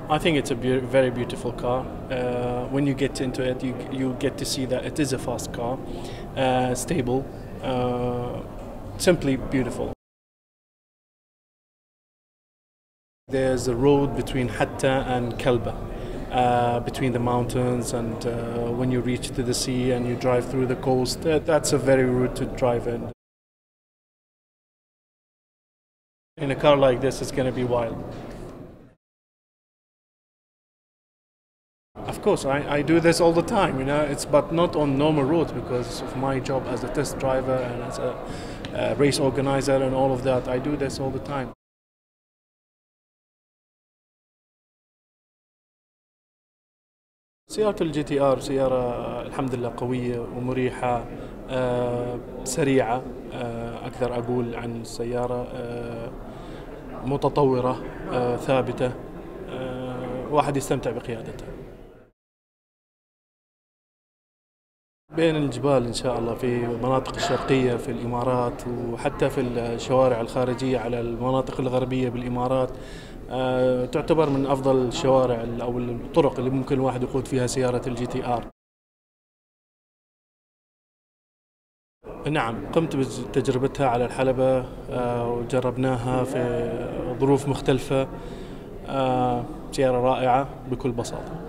I think it's a very beautiful car. When you get into it, you get to see that it is a fast car, stable, simply beautiful. There's a road between Hatta and Kalba, between the mountains, and when you reach to the sea and you drive through the coast, that's a very route to drive in. In a car like this, it's going to be wild. Of course, I do this all the time, but not on normal roads because of my job as a test driver and as a race organizer and all of that. I do this all the time. سيارة الجي تي ار سيارة الحمد لله قوية ومريحة، سريعة، أقدر أقول عن السيارة متطورة، ثابتة، واحد يستمتع بقيادتها. بين الجبال إن شاء الله في المناطق الشرقية في الإمارات، وحتى في الشوارع الخارجية على المناطق الغربية بالإمارات. تعتبر من أفضل الشوارع أو الطرق اللي ممكن الواحد يقود فيها سيارة الجي تي آر. نعم، قمت بتجربتها على الحلبة، وجربناها في ظروف مختلفة. سيارة رائعة بكل بساطة.